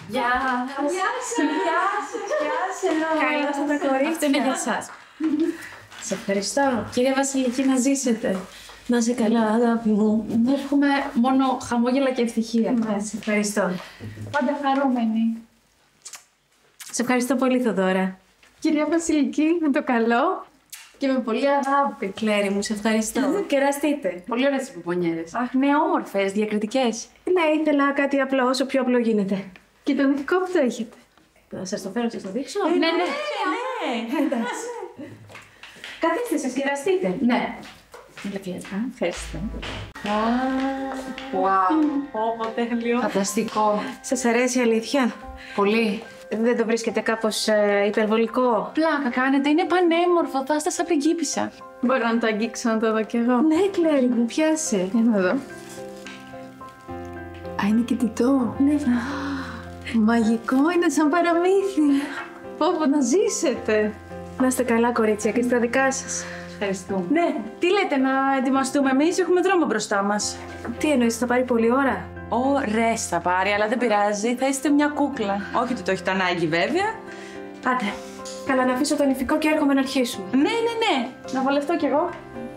Γεια σας. Γεια σας. Καλώς τα κορίτσια. Αυτό είναι για εσάς. Σε ευχαριστώ. Κυρία Βασιλική, να ζήσετε. Να είσαι καλά, αγάπη μου. Εύχομαι μόνο χαμόγελα και ευτυχία. Ναι, σε ευχαριστώ. Πάντα χαρούμενη. Σε ευχαριστώ πολύ, Θοδώρα. Κυρία Βασιλική, με το καλό και με πολύ αγάπη. Κλέρι μου, σε ευχαριστώ. Κεραστείτε. Πολύ ωραίες οι πουπονιέρες. Αχ, ναι, όμορφες, διακριτικές. Ναι, ήθελα κάτι απλό, όσο πιο απλό γίνεται. Και το ηθικό που το έχετε. Θα σας το φέρω και σας το δείξω. Ναι. Εντάξει. Καθίστε, σας κεραστείτε. Ναι. Ευχαριστώ. Wow. Τέλειο. Φανταστικό. Σας αρέσει η αλήθεια? Πολύ. Δεν το βρίσκετε κάπως υπερβολικό? Πλάκα κάνετε, είναι πανέμορφο, θα είστε σαν πριγκίπισσα. Μπορώ να το αγγίξω να το δω κι εγώ. Ναι, Κλέρι μου, πιάσε. Για να δω. Α, είναι κοιτητό. Ναι. Μαγικό, είναι σαν παραμύθι. Πω, να ζήσετε. Να είστε καλά, κορίτσια, και στα δικά σας. Ευχαριστούμε. Ναι, τι λέτε να ετοιμαστούμε εμείς, έχουμε δρόμο μπροστά μας. Τι εννοείς, θα πάρει πολλή ώρα? Ωραίες θα πάρει, αλλά δεν πειράζει, θα είστε μια κούκλα. Όχι ότι το έχετε ανάγκη βέβαια. Άντε, καλά να αφήσω τον ηφικό και έρχομαι να αρχίσουμε. Ναι, να βολευτώ κι εγώ.